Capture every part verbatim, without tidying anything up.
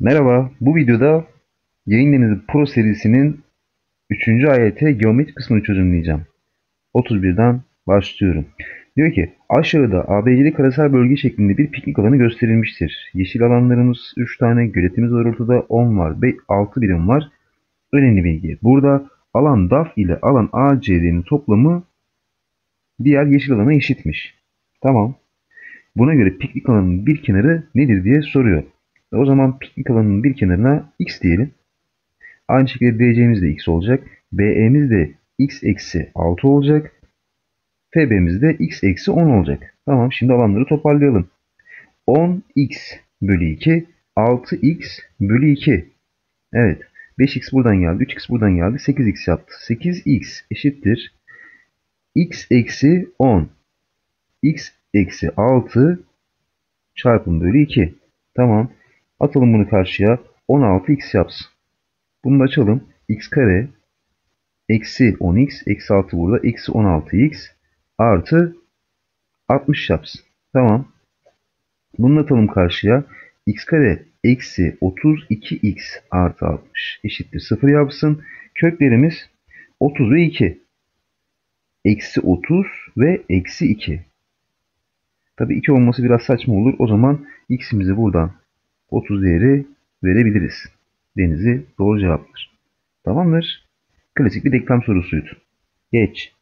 Merhaba, bu videoda Yayın Denizi Pro serisinin üçüncü ayete geometri kısmını çözümleyeceğim. otuz birden başlıyorum. Diyor ki, aşağıda A B C'li karasal bölge şeklinde bir piknik alanı gösterilmiştir. Yeşil alanlarımız üç tane, göletimiz var ortada, on var, altı birim var. Önemli bilgi. Burada alan D A F ile alan A C D'nin toplamı diğer yeşil alana eşitmiş. Tamam. Buna göre piknik alanının bir kenarı nedir diye soruyor. O zaman piknik alanının bir kenarına X diyelim. Aynı şekilde D C'miz de X olacak. B E'miz de X eksi altı olacak. F B'miz de X eksi on olacak. Tamam, şimdi alanları toparlayalım. on X bölü iki, altı X bölü iki. Evet, beş X buradan geldi, üç X buradan geldi, sekiz X yaptı. sekiz X eşittir X eksi on. X eksi altı çarpım bölü iki. Tamam, atalım bunu karşıya. on altı X yapsın. Bunu da açalım. X kare eksi on X, eksi altı burada, eksi on altı X artı altmış yapsın. Tamam. Bunu atalım karşıya. X kare eksi otuz iki X artı altmış eşittir sıfır yapsın. Köklerimiz otuz ve iki. Eksi otuz ve eksi iki. Tabii iki olması biraz saçma olur. O zaman X'imizi buradan otuz değeri verebiliriz. Denizli doğru cevaptır. Tamamdır. Klasik bir denklem sorusuydu. Geç.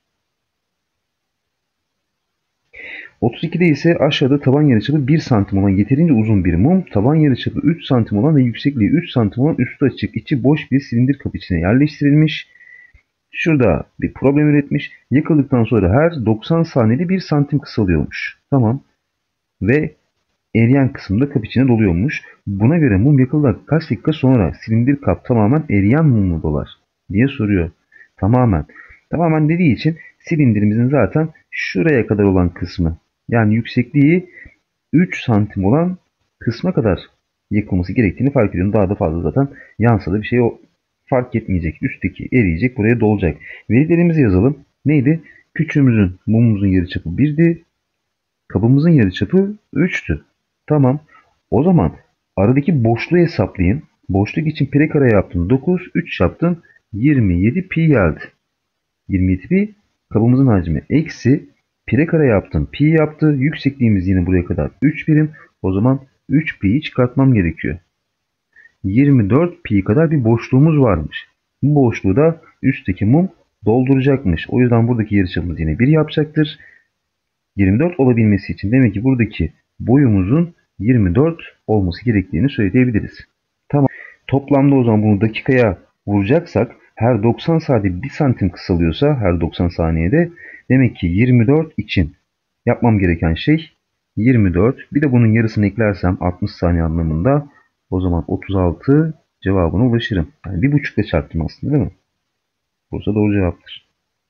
otuz ikide ise aşağıda taban yarıçapı bir santim olan yeterince uzun bir mum, taban yarıçapı üç santim olan ve yüksekliği üç santim olan üstü açık, içi boş bir silindir kap içine yerleştirilmiş. Şurada bir problem üretmiş. Yakıldıktan sonra her doksan saniyede bir santim kısalıyormuş. Tamam. Ve eriyen kısımda kap içine doluyormuş. Buna göre mum yakıldıktan kaç dakika sonra silindir kap tamamen eriyen mum mu dolar diye soruyor. Tamamen. Tamamen dediği için silindirimizin zaten şuraya kadar olan kısmı, yani yüksekliği üç santim olan kısma kadar yakılması gerektiğini fark ediyorum. Daha da fazla zaten yansa da bir şey o fark etmeyecek. Üstteki eriyecek, buraya dolacak. Verilerimizi yazalım. Neydi? Küçüğümüzün, mumumuzun yarıçapı birdi. Kabımızın yarıçapı üçtü. Tamam. O zaman aradaki boşluğu hesaplayın. Boşluk için pi kare yaptın. dokuz, üç yaptın. yirmi yedi pi geldi. yirmi yedi pi kabımızın hacmi eksi pi kare yaptım. Pi yaptı. Yüksekliğimiz yine buraya kadar üç birim. O zaman üç pi'yi çıkartmam gerekiyor. yirmi dört pi kadar bir boşluğumuz varmış. Bu boşluğu da üstteki mum dolduracakmış. O yüzden buradaki yarıçapımız yine bir yapacaktır. yirmi dört olabilmesi için demek ki buradaki boyumuzun yirmi dört olması gerektiğini söyleyebiliriz. Tamam. Toplamda o zaman bunu dakikaya vuracaksak her doksan saniyede bir santim kısalıyorsa her doksan saniyede demek ki yirmi dört için yapmam gereken şey yirmi dört. Bir de bunun yarısını eklersem altmış saniye anlamında o zaman otuz altı cevabına ulaşırım. Yani bir buçukla çarptım aslında, değil mi? Bursa doğru cevaptır.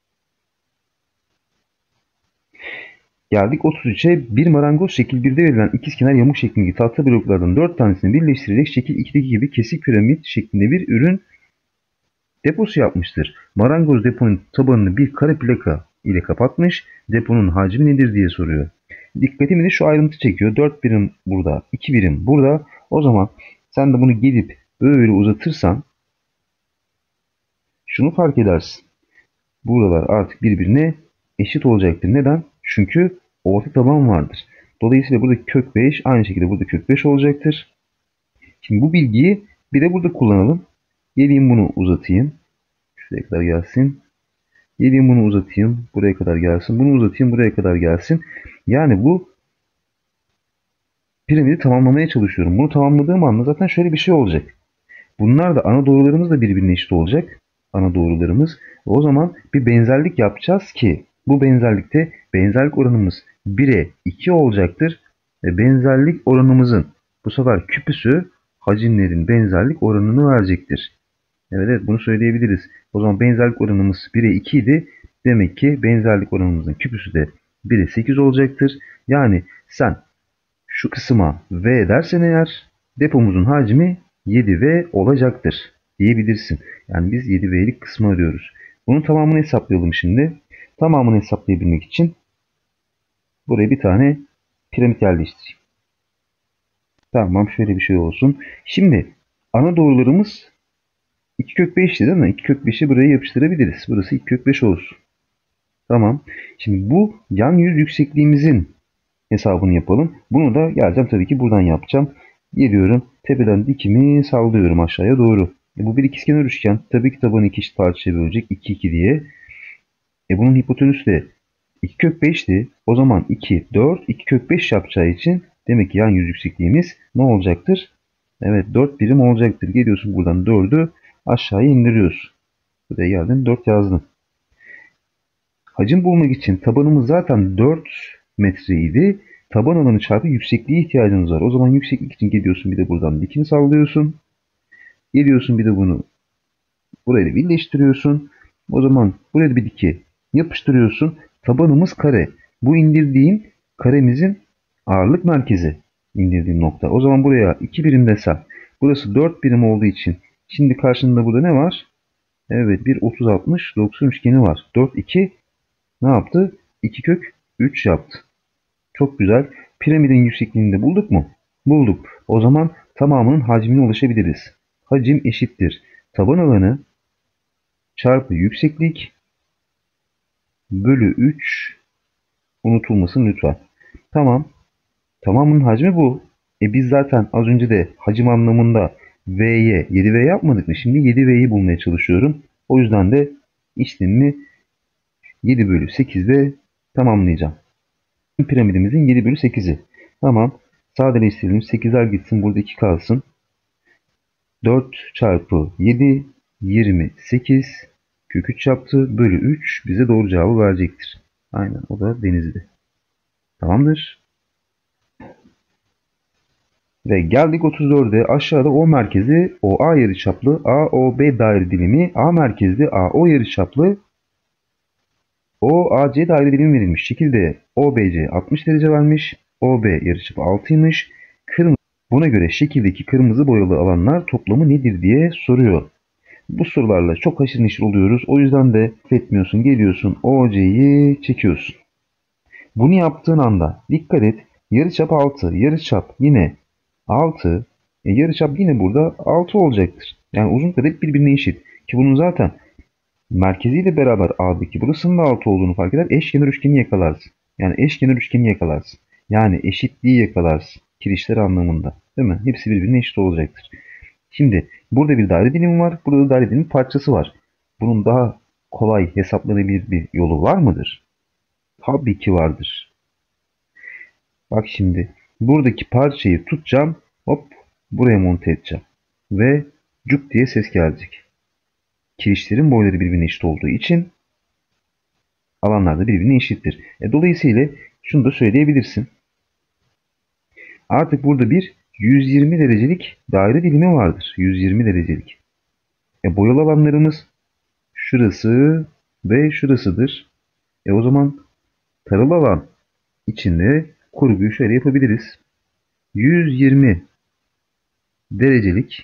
Geldik otuz üçe. Bir marangoz şekil birde verilen ikizkenar yamuk şeklindeki tahta bloklardan dört tanesini birleştirerek şekil ikideki gibi kesik piramit şeklinde bir ürün deposu yapmıştır. Marangoz deponun tabanını bir kare plaka ile kapatmış. Deponun hacmi nedir diye soruyor. Dikkatimi de şu ayrıntı çekiyor. dört birim burada, iki birim burada. O zaman sen de bunu gelip böyle uzatırsan şunu fark edersin. Buralar artık birbirine eşit olacaktır. Neden? Çünkü orta taban vardır. Dolayısıyla burada kök beş, aynı şekilde burada kök beş olacaktır. Şimdi bu bilgiyi bir de burada kullanalım. Geleyim bunu uzatayım. Şuraya kadar gelsin. Geleyim bunu uzatayım. Buraya kadar gelsin. Bunu uzatayım. Buraya kadar gelsin. Yani bu piramidi tamamlamaya çalışıyorum. Bunu tamamladığım anda zaten şöyle bir şey olacak. Bunlar da ana doğrularımız da birbirine eşit olacak. Ana doğrularımız. O zaman bir benzerlik yapacağız ki bu benzerlikte benzerlik oranımız bire iki olacaktır. Ve benzerlik oranımızın bu sefer küpüsü hacimlerin benzerlik oranını verecektir. Evet, evet, bunu söyleyebiliriz. O zaman benzerlik oranımız bire iki idi. Demek ki benzerlik oranımızın küpüsü de bire sekiz olacaktır. Yani sen şu kısma V dersen eğer depomuzun hacmi yedi V olacaktır diyebilirsin. Yani biz yedi V'lik kısmı arıyoruz. Bunun tamamını hesaplayalım şimdi. Tamamını hesaplayabilmek için buraya bir tane piramit yerleştireyim. Tamam, şöyle bir şey olsun. Şimdi Ana doğrularımız iki kök beşti değil mi? iki kök beşi buraya yapıştırabiliriz. Burası iki kök beş olsun. Tamam. Şimdi bu yan yüz yüksekliğimizin hesabını yapalım. Bunu da geleceğim tabii ki buradan yapacağım. Geliyorum. Tepeden dikimi sallıyorum aşağıya doğru. E bu bir ikizkenar üçgen. Tabii ki tabanı iki eşit parçaya bölecek. iki iki diye. E bunun hipotenüsü de iki kök beşti. O zaman iki, dört, iki kök beş yapacağı için demek ki yan yüz yüksekliğimiz ne olacaktır? Evet, dört birim olacaktır. Geliyorsun buradan dördü aşağıya indiriyorsun. Buraya geldin, dört yazdın. Hacim bulmak için tabanımız zaten dört metreydi. Taban alanı çarpı yüksekliğe ihtiyacımız var. O zaman yükseklik için geliyorsun bir de buradan dikini sallıyorsun. Geliyorsun bir de bunu burayla birleştiriyorsun. O zaman buraya bir diki yapıştırıyorsun. Tabanımız kare. Bu indirdiğim karemizin ağırlık merkezi. İndirdiğim nokta. O zaman buraya iki birim desem. Burası dört birim olduğu için. Şimdi karşında burada ne var? Evet, bir otuz altmış doksan üçgeni var. dört iki ne yaptı? iki kök üç yaptı. Çok güzel. Piramidin yüksekliğini de bulduk mu? Bulduk. O zaman tamamının hacmine ulaşabiliriz. Hacim eşittir. Taban alanı çarpı yükseklik bölü üç, unutulmasın lütfen. Tamam. Tamamının hacmi bu. E biz zaten az önce de hacim anlamında V'ye yedi V yapmadık mı? Şimdi yedi V'yi bulmaya çalışıyorum. O yüzden de işlemimi yedi bölü sekizde tamamlayacağım. Piramidimizin yedi bölü sekizi. Tamam. Sadeleştirelim. sekizler gitsin. Burada iki kalsın. dört çarpı yedi yirmi sekiz kök üç yaptı. Bölü üç bize doğru cevabı verecektir. Aynen, o da Denizli. Tamamdır. Ve geldik otuz dörde. Aşağıda O merkezi O A yarıçaplı A O B daire dilimi, A merkezli A O yarıçaplı O A C daire dilimi verilmiş. Şekilde O B C altmış derece vermiş. O B yarıçapı altıymış. Kırmızı. Buna göre şekildeki kırmızı boyalı alanlar toplamı nedir diye soruyor. Bu sorularla çok haşır neşir oluyoruz. O yüzden de etmiyorsun. Geliyorsun O C'yi çekiyorsun. Bunu yaptığın anda dikkat et. Yarıçap altı. Yarıçap yine altı. E, yarıçap yine burada altı olacaktır. Yani uzunlukları hep birbirine eşit. Ki bunun zaten merkeziyle beraber A'daki burasının da altı olduğunu fark eder. Eşkenar üçgeni yakalarsın. Yani eşkenar üçgeni yakalarsın. Yani eşitliği yakalarsın. Kirişler anlamında. Değil mi? Hepsi birbirine eşit olacaktır. Şimdi burada bir daire dilimi var. Burada da daire dilimi parçası var. Bunun daha kolay hesaplanabilir bir yolu var mıdır? Tabii ki vardır. Bak şimdi. Buradaki parçayı tutacağım. Hop. Buraya monte edeceğim. Ve cuk diye ses gelecek. Kirişlerin boyları birbirine eşit olduğu için alanlar da birbirine eşittir. E, dolayısıyla şunu da söyleyebilirsin. Artık burada bir yüz yirmi derecelik daire dilimi vardır. yüz yirmi derecelik. E, boyalı alanlarımız şurası ve şurasıdır. E, o zaman taralı alan içinde kurguyu şöyle yapabiliriz. yüz yirmi derecelik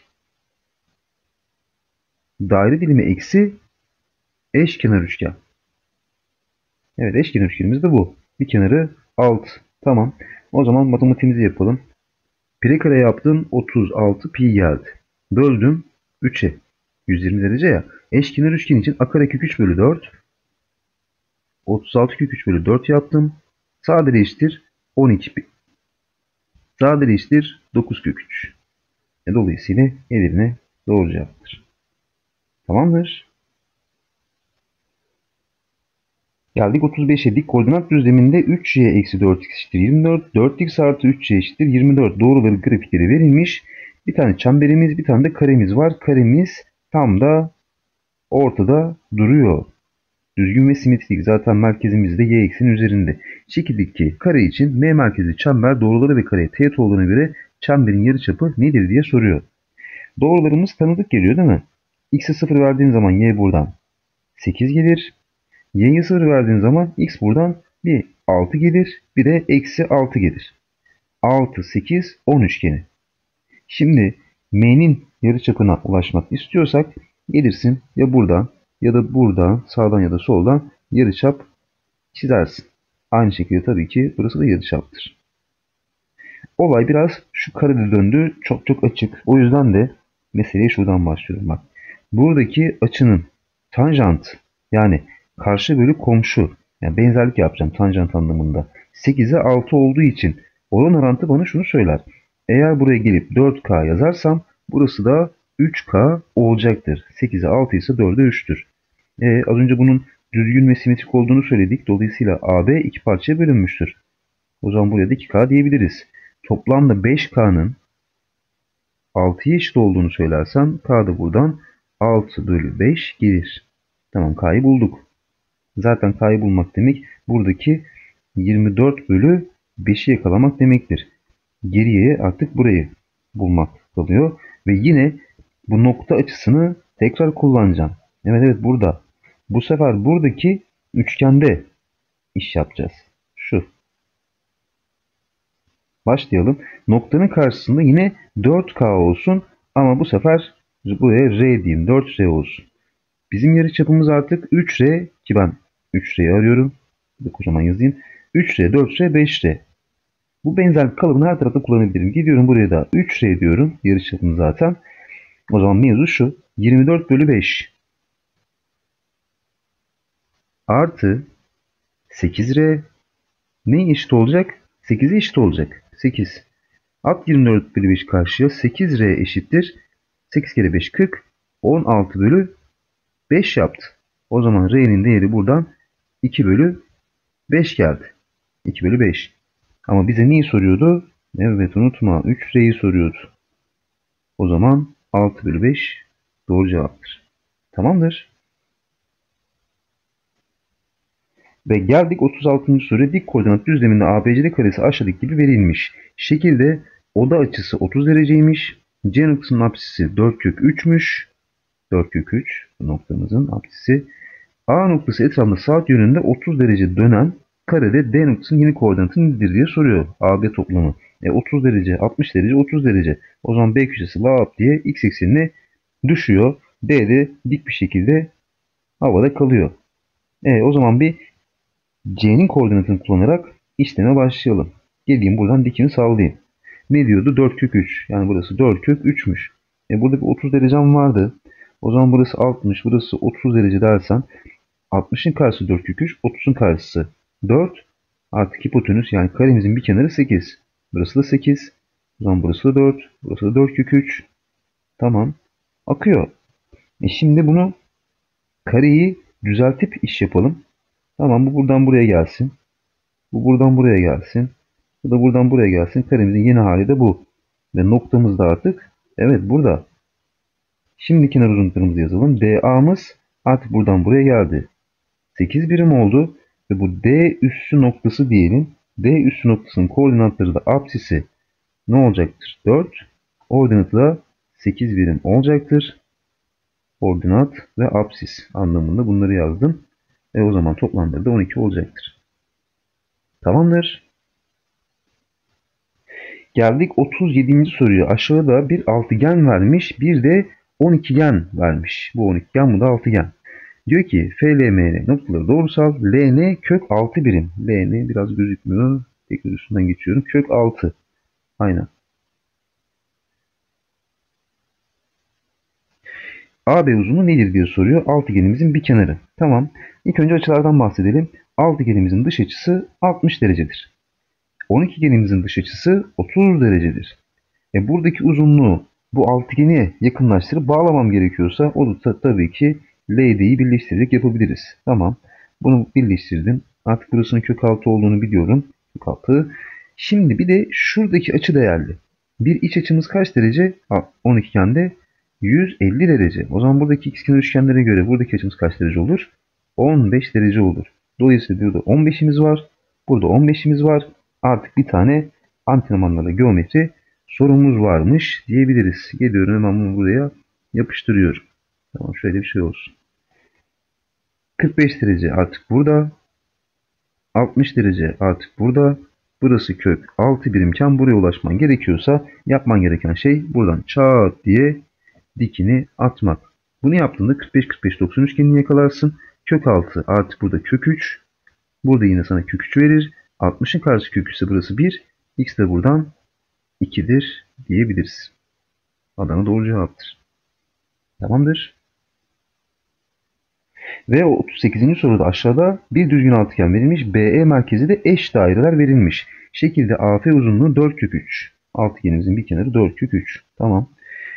daire dilimi eksi eşkenar üçgen. Evet, eşkenar üçgenimiz de bu. Bir kenarı altı. Tamam. O zaman matematiğimizi yapalım. Pi kare yaptım. otuz altı pi geldi. Böldüm üçe. yüz yirmi derece ya. Eşkenar üçgen için a kare kök üç bölü dört. otuz altı kök üç bölü dört yaptım. Sadeleştir on iki pi. Sadeleştir dokuz kök üç. E, dolayısıyla Edirne doğru cevaptır. Tamamdır. Geldik otuz beşe. Dik koordinat düzleminde üç y eksi dört x eşittir yirmi dört. dört x artı üç y eşittir yirmi dört. Doğruları grafikleri verilmiş. Bir tane çemberimiz, bir tane de karemiz var. Karemiz tam da ortada duruyor. Düzgün ve simetrik. Zaten merkezimiz de y ekseni üzerinde. Şekildeki kare için M merkezli çember doğruları ve kareye teğet olduğuna göre çemberin yarıçapı nedir diye soruyor. Doğrularımız tanıdık geliyor değil mi? X'e sıfır verdiğin zaman y buradan sekiz gelir. Y'ye sıfır verdiğin zaman x buradan bir altı gelir. Bir de eksi altı gelir. altı, sekiz, on üçgeni. Şimdi M'nin yarıçapına ulaşmak istiyorsak gelirsin ya buradan ya da buradan, sağdan ya da soldan yarıçap çizersin. Aynı şekilde tabii ki burası da yarıçaptır. Olay biraz şu karede döndü. Çok çok açık. O yüzden de Meseleye şuradan başlıyorum bak. Buradaki açının tanjant yani karşı bölü komşu yani benzerlik yapacağım tanjant anlamında. sekize altı olduğu için oran orantı bana şunu söyler. Eğer buraya gelip dört K yazarsam burası da üç K olacaktır. sekize altı ise dörde üçtür. E, az önce bunun düzgün ve simetrik olduğunu söyledik. Dolayısıyla A B iki parçaya bölünmüştür. O zaman buraya da iki K diyebiliriz. Toplamda beş K'nın altıya eşit olduğunu söylersem K da buradan altı bölü beş gelir. Tamam, K'yı bulduk. Zaten K'yı bulmak demek buradaki yirmi dört bölü beşi yakalamak demektir. Geriye artık burayı bulmak kalıyor. Ve yine bu nokta açısını tekrar kullanacağım. Evet evet burada. Bu sefer buradaki üçgende iş yapacağız. Şu. Başlayalım. Noktanın karşısında yine dört K olsun ama bu sefer buraya R diyeyim. dört R olsun. Bizim yarıçapımız artık üç R ki ben üç R'yi arıyorum. Bir kocaman yazayım. üç R, dört R, beş R. Bu benzerlik kalıbını her tarafta kullanabilirim. Gidiyorum buraya da üç R diyorum. Yarıçapım zaten. O zaman mevzu şu. yirmi dört bölü beş artı sekiz R neye eşit olacak? sekize eşit olacak. sekiz. At yirmi dört bölü beş karşıya. sekiz R eşittir. sekiz kere beş kırk. on altı bölü beş yaptı. O zaman R'nin değeri buradan iki bölü beş geldi. iki bölü beş. Ama bize neyi soruyordu? Evet unutma. üç R'yi soruyordu. O zaman altı bölü beş doğru cevaptır. Tamamdır. Ve geldik otuz altıncı soruya. Dik koordinat düzleminde A B C D karesi aşağıdaki gibi verilmiş. Şekilde oda açısı otuz dereceymiş. C noktasının apsisi dört kök üç'müş. dört kök üç bu noktamızın apsisi. A noktası etrafında saat yönünde otuz derece dönen karede D noktasının yeni koordinatı nedir diye soruyor. A B toplamı. E, otuz derece, altmış derece, otuz derece. O zaman B köşesi lap diye x eksenine düşüyor. D de dik bir şekilde havada kalıyor. E, o zaman bir C'nin koordinatını kullanarak işleme başlayalım. Geleyim buradan dikini sallayayım. Ne diyordu? dört kök üç. Yani burası dört kök üç'müş. E, burada bir otuz derecem vardı. O zaman burası altmış, burası otuz derece dersen altmış'ın karşısı dört kök üç, otuz'un karşısı dört. Artık hipotenüs yani karemizin bir kenarı sekiz. Burası da sekiz. O zaman burası da dört. Burası da dört kök üç. Tamam. Akıyor. E şimdi bunu kareyi düzeltip iş yapalım. Tamam, bu buradan buraya gelsin. Bu buradan buraya gelsin. Bu da buradan buraya gelsin. Karemizin yeni hali de bu. Ve noktamız da artık evet burada. Şimdi kenar uzunluklarımızı yazalım. D A'mız artık buradan buraya geldi. sekiz birim oldu. Ve bu D üssü noktası diyelim. D üssü noktasının koordinatları da apsisi ne olacaktır? dört. Ordinatı da sekiz birim olacaktır. Ordinat ve apsis anlamında bunları yazdım. E o zaman toplamları da on iki olacaktır. Tamamdır. Geldik otuz yedinci soruya. Aşağıda bir altıgen vermiş, bir de on ikigen vermiş. Bu on ikigen, bu da altıgen. Diyor ki F L M N noktaları doğrusal. L N kök altı birim. L N biraz gözükmüyor. Tekrar üstünden geçiyorum. Kök altı. Aynen. A B uzunluğu nedir diye soruyor. Altıgenimizin bir kenarı. Tamam. İlk önce açılardan bahsedelim. Altıgenimizin dış açısı altmış derecedir. on ikigenimizin dış açısı otuz derecedir. E buradaki uzunluğu bu altıgeni yakınlaştırıp bağlamam gerekiyorsa o da tabii ki L D'yi birleştirerek yapabiliriz. Tamam. Bunu birleştirdim. Artık burasının kök altı olduğunu biliyorum. Kök altı. Şimdi bir de şuradaki açı değerli. Bir iç açımız kaç derece? on ikigende yüz elli derece. O zaman buradaki ikizkenar üçgenlere göre buradaki açımız kaç derece olur? on beş derece olur. Dolayısıyla burada on beş'imiz var. Burada on beş'imiz var. Artık bir tane antrenmanlarla geometri sorumuz varmış diyebiliriz. Geliyorum hemen bunu buraya yapıştırıyorum. Tamam, şöyle bir şey olsun. kırk beş derece artık burada. altmış derece artık burada. Burası kök altı birimken buraya ulaşman gerekiyorsa yapman gereken şey buradan çat diye dikini atmak. Bunu yaptığında kırk beş kırk beş doksan üçgenini yakalarsın. Kök altı artık burada kök üç. Burada yine sana kök üç verir. altmış'ın karşı kök ise burası bir. X de buradan iki'dir diyebiliriz. Adana doğru cevaptır. Tamamdır. Ve otuz sekizinci soruda aşağıda bir düzgün altıgen verilmiş. B E merkezi de eş daireler verilmiş. Şekilde A F uzunluğu dört kök üç. Altıgenimizin bir kenarı dört kök üç. Tamam.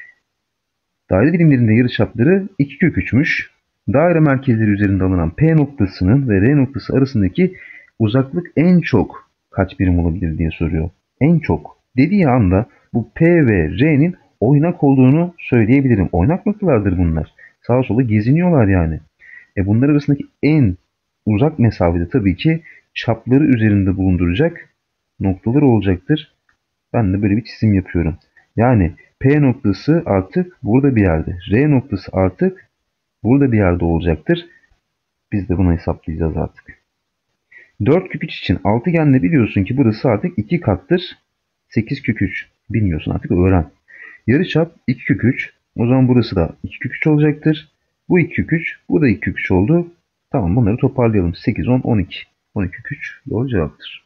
Daire dilimlerinde yarıçapları iki kök üç'müş. Daire merkezleri üzerinde alınan P noktasının ve R noktası arasındaki uzaklık en çok kaç birim olabilir diye soruyor. En çok dediği anda bu P ve R'nin oynak olduğunu söyleyebilirim. Oynak noktalardır bunlar. Sağa sola geziniyorlar yani. E bunlar arasındaki en uzak mesafede tabii ki çapları üzerinde bulunduracak noktalar olacaktır. Ben de böyle bir çizim yapıyorum. Yani P noktası artık burada bir yerde. R noktası artık burada bir yerde olacaktır. Biz de bunu hesaplayacağız artık. dört kök üç için altıgenle biliyorsun ki burası artık iki kattır. sekiz kök üç. Bilmiyorsun artık öğren. Yarıçap iki kök üç. O zaman burası da iki kök üç olacaktır. Bu iki kök üç. Bu da iki kök üç oldu. Tamam, bunları toparlayalım. sekiz, on, on iki. on iki kök üç doğru cevaptır.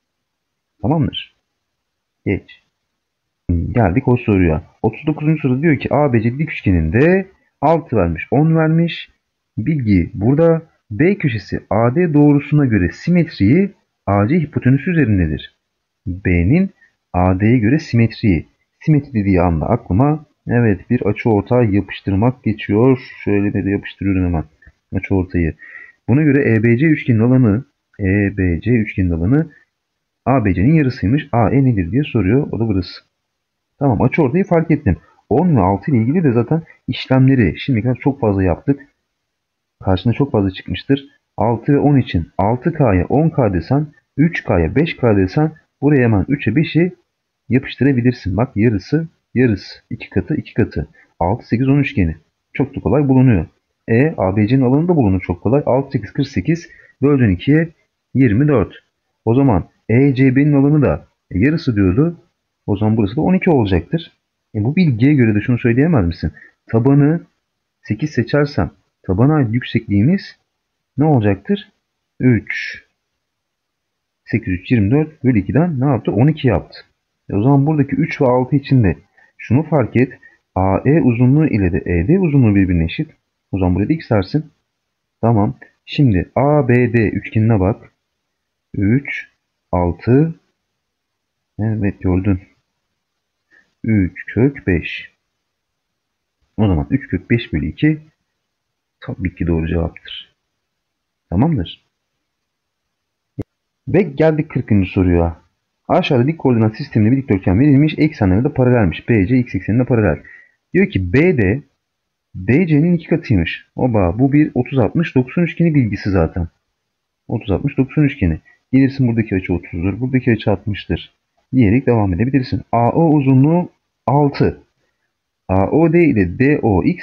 Tamamdır. Geç. Geldik o soruya. otuz dokuzuncu soru diyor ki A B C dik üçgeninde altı vermiş, on vermiş. Bilgi burada. B köşesi A D doğrusuna göre simetriği A C hipotenüsü üzerindedir. B'nin A D'ye göre simetriği. Simetri dediği anda aklıma evet bir açıortay yapıştırmak geçiyor. Şöyle de yapıştırıyorum hemen açıortayı. Buna göre E B C üçgenin alanı E B C üçgenin alanı A B C'nin yarısıymış. A E nedir diye soruyor. O da burası. Tamam, açıortayı fark ettim. on ve altı ile ilgili de zaten işlemleri şimdiye kadar çok fazla yaptık. Karşına çok fazla çıkmıştır. altı ve on için altı K'ya on K desen, üç K'ya beş K desen buraya hemen üçe beşi yapıştırabilirsin. Bak yarısı yarısı. iki katı iki katı. altı, sekiz, on üçgeni. Çok da kolay bulunuyor. E, A B C'nin alanında bulunur çok kolay. altı, sekiz, kırk sekiz böldün ikiye yirmi dört. O zaman E C B'nin alanı da yarısı diyordu. O zaman burası da on iki olacaktır. E bu bilgiye göre de şunu söyleyemez misin? Tabanı sekiz seçersem tabana ait yüksekliğimiz ne olacaktır? üç. sekiz, üç, yirmi dört bölü iki'den ne yaptı? on iki yaptı. E o zaman buradaki üç ve altı için de şunu fark et. A E uzunluğu ile de E D uzunluğu birbirine eşit. O zaman buraya da x dersin. Tamam. Şimdi A B D üçgenine bak. üç, altı. Evet gördün. üç kök beş. O zaman üç kök beş bölü iki tabii ki doğru cevaptır. Tamamdır. Ve geldik kırkıncı soruya. Aşağıda dik koordinat sisteminde bir dikdörtgen verilmiş. Eksenleri de paralelmiş. B C x eksenine paralel. Diyor ki B D D C'nin iki katıymış. Oba bu bir otuz altmış doksan üçgeni bilgisi zaten. otuz altmış doksan üçgeni. Gelirsin buradaki açı otuz'dur. Buradaki açı altmış'tır. Diyerek devam edebilirsin. A O uzunluğu altı. A O D ile D O X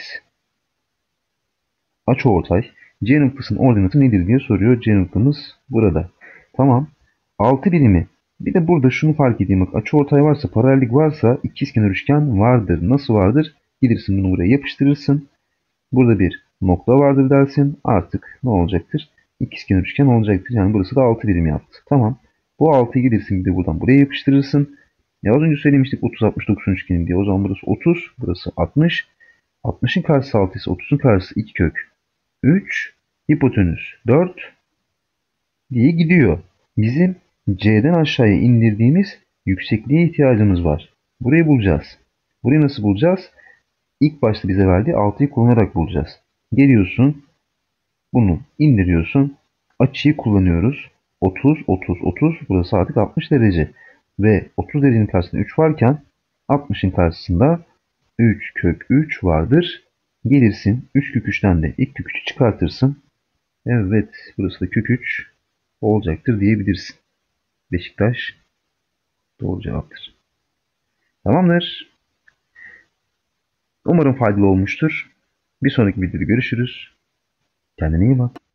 açıortay. C noktasının ordinatı nedir diye soruyor. C noktamız burada. Tamam. altı birimi. Bir de burada şunu fark edeyim. Bak açıortay varsa, paralellik varsa ikizkenar üçgen vardır. Nasıl vardır? Gelirsin bunu buraya yapıştırırsın. Burada bir nokta vardır dersin. Artık ne olacaktır? İkizkenar üçgen olacaktır. Yani burası da altı birim yaptı. Tamam. Bu altıyı gelirsin bir de buradan buraya yapıştırırsın. Ya az önce söylemiştik otuz altmış doksan üçgeni diye. O zaman burası otuz. Burası altmış. altmış'ın karşısı altı ise otuz'un karşısı iki kök üç. Hipotenüs dört diye gidiyor. Bizim C'den aşağıya indirdiğimiz yüksekliğe ihtiyacımız var. Burayı bulacağız. Burayı nasıl bulacağız? İlk başta bize verdiği altıyı kullanarak bulacağız. Geliyorsun, bunu indiriyorsun. Açıyı kullanıyoruz. otuz, otuz, otuz. Burası artık altmış derece. Ve otuz derecenin karşısında üç varken altmış'ın karşısında üç kök üç vardır. Gelirsin üç kök üç'ten de ilk kök üç'ü çıkartırsın. Evet, burası da kök üç olacaktır diyebilirsin. Beşiktaş doğru cevaptır. Tamamdır. Umarım faydalı olmuştur. Bir sonraki videoda görüşürüz. Kendine iyi bak.